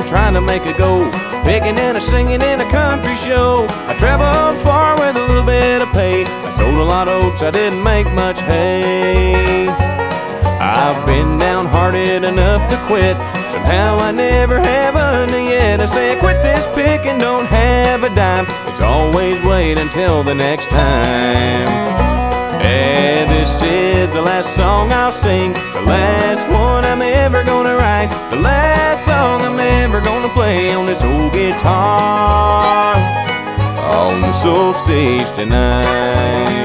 trying to make a go, picking and a singing in a country show. I traveled far with a little bit of pay. I sold a lot of oats, I didn't make much hay. I've been downhearted enough to quit. Somehow I never have any yet. I say I quit this picking, don't have a dime. It's always wait until the next time. Hey, this is the last song I'll sing, the last one I'm ever gonna write, the last song I'm ever gonna play on this old guitar, on this old stage tonight.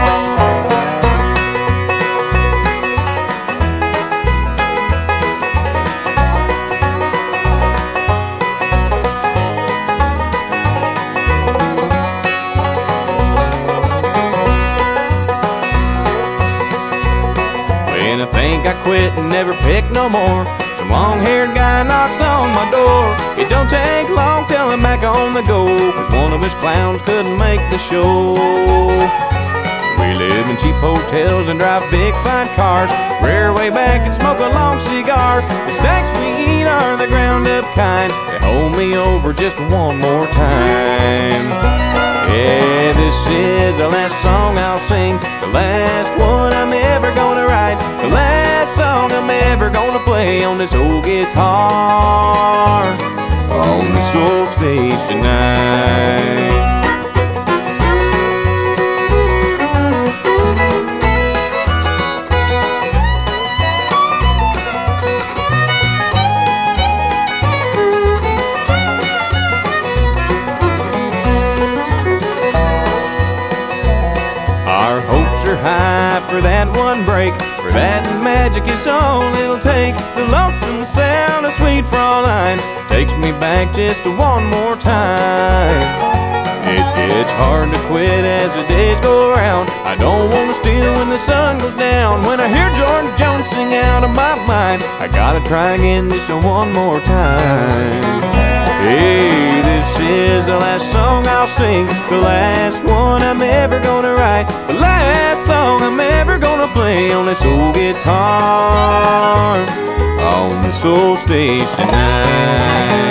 And I think I quit and never pick no more. Some long-haired guy knocks on my door. It don't take long till I'm back on the go, 'cause one of his clowns couldn't make the show. We live in cheap hotels and drive big fine cars, rear way back and smoke a long cigar. The steaks we eat are the ground up kind. They hold me over just one more time. Yeah, this is the last song I'll sing, the last one I'm ever gonna write, the last song I'm ever gonna play on this old guitar, on this old stage tonight. Our hopes are high for that one break, for that magic is all it'll take. The lonesome sound of Sweet Fraulein takes me back just one more time. It gets hard to quit as the days go around. I don't want to steal when the sun goes down. When I hear George Jones sing out of my mind, I gotta try again just one more time. Hey, this is the last song I'll sing, the last one I'm ever gonna write, the last song I'm ever gonna play on this old guitar, on this old stage tonight.